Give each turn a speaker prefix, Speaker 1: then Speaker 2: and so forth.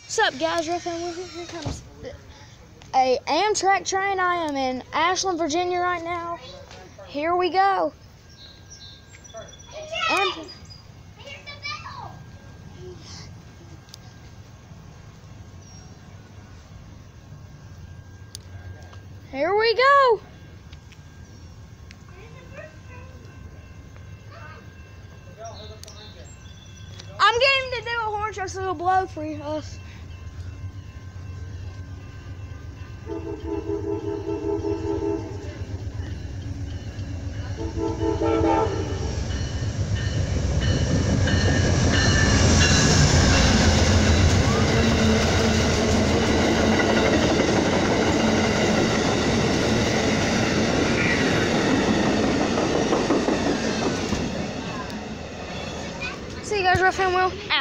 Speaker 1: What's up, guys? Here comes a Amtrak train. I am in Ashland, Virginia right now. Here we go. Here we go. I'm getting to do a horn show, so it'll blow for us. See you guys, Rough and Will. Out.